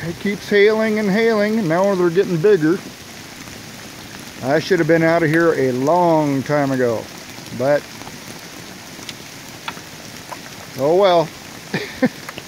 it keeps hailing and hailing, and now they're getting bigger. I should have been out of here a long time ago, but oh well.